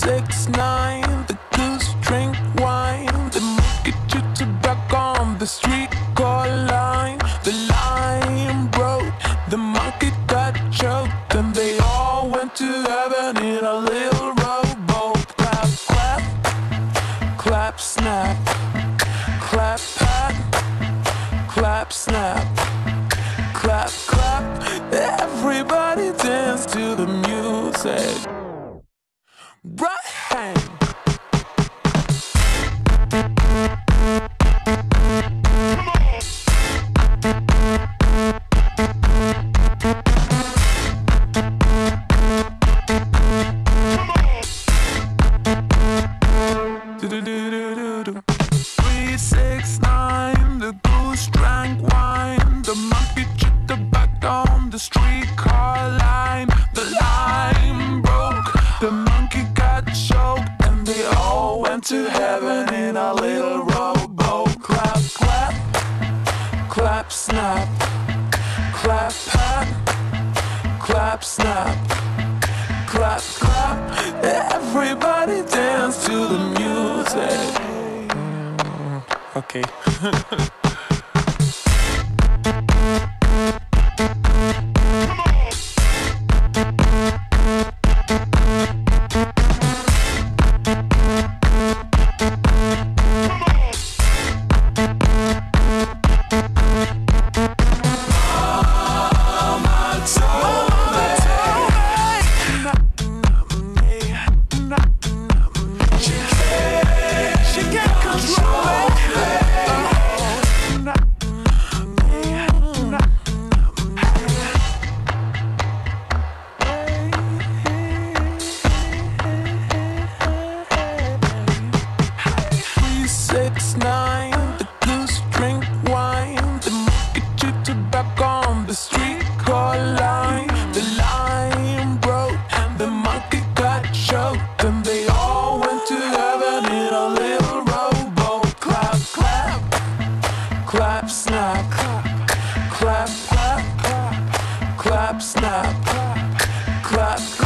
3, 6, 9, the goose drink wine. The monkey chewed tobacco on the streetcar line. The line broke, the monkey got choked, and they all went to heaven in a little rowboat. Clap, clap, clap, snap, clap, pat, clap, snap, clap, clap. Everybody dance to the music. Right hand. 3, 6, 9, the goose drank wine. The monkey chewed tobacco on the streetcar line. The line broke, the monkey got choked, and they all went to heaven in a little rowboat. Clap, clap, clap, snap, clap, pat, clap, snap, clap, clap. Everybody dance to the music. Okay. The goose drink wine. The monkey chewed tobacco on the streetcar line. The line broke, and the monkey got choked, and they all went to heaven in a little rowboat. Clap, clap, clap, snap, clap, clap, clap, snap, clap.